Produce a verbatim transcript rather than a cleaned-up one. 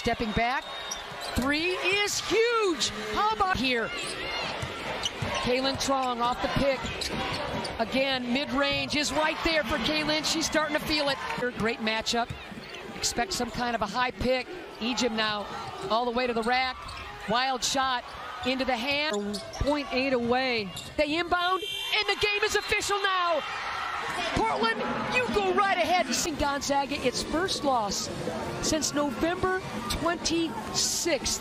stepping back. Three is huge. How about here? Kaylin Trong off the pick. Again, mid-range is right there for Kaylin. She's starting to feel it. Great matchup. Expect some kind of a high pick. Egypt now all the way to the rack. Wild shot into the hand. point eight away. They inbound, and the game is official now. Portland, you go right ahead and see Gonzaga its first loss since November twenty-sixth.